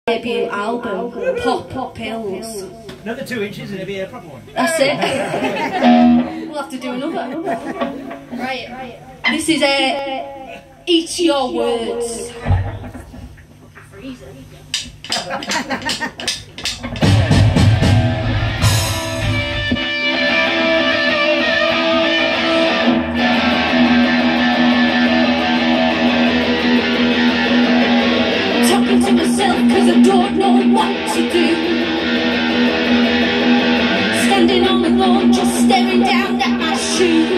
debut album, Pop Pills. Another 2 inches and it'll be a proper one. That's it. We'll have to do another. Right. This is Eat Your Words. Talking to myself cause I don't know what to do. Standing on the lawn just staring down at my shoes.